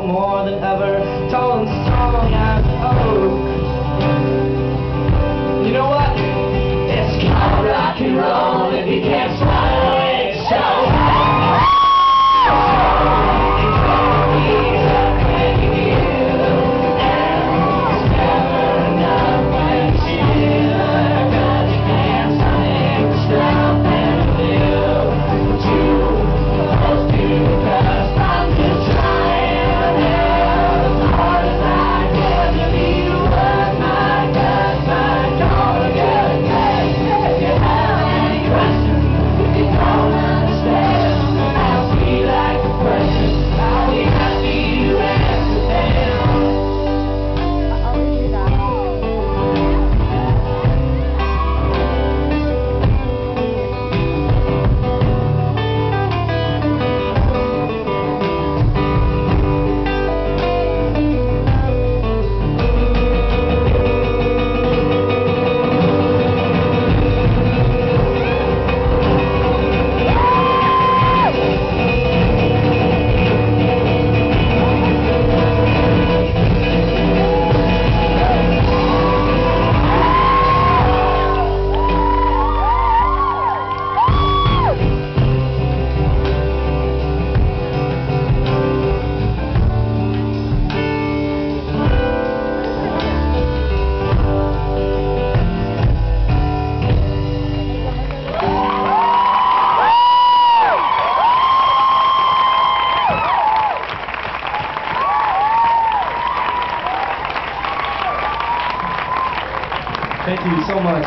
more than ever, tall and strong as oak. You know what? It's called rock and roll. If you can't swallow it, show. Thank you so much.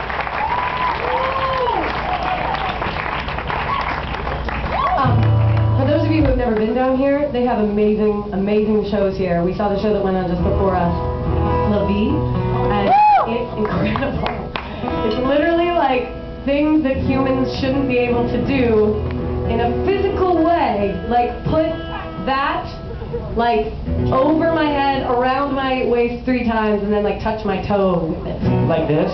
For those of you who have never been down here, they have amazing, amazing shows here. We saw the show that went on just before us, La Vie, and it's incredible. It's literally like things that humans shouldn't be able to do in a physical way, like put that like over my head, around my waist 3 times, and then like touch my toe with it. Like this?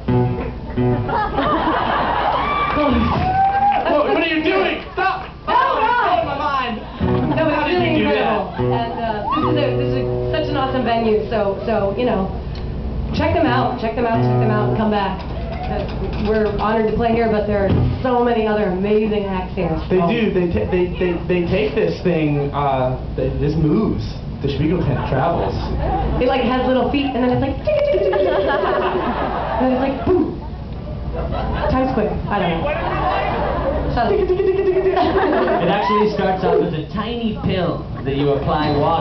Whoa, what are you doing? Stop! Oh, God! My mind. No, it's How did really you do incredible. that? And this is such an awesome venue. So you know, check them out, and come back. We're honored to play here, but there are so many other amazing acts here. They do. They take this thing. This moves. The Spiegeltent travels. It like has little feet, and then it's like, and then it's like boom. Time's quick. I don't know. It actually starts out with a tiny pill that you apply water.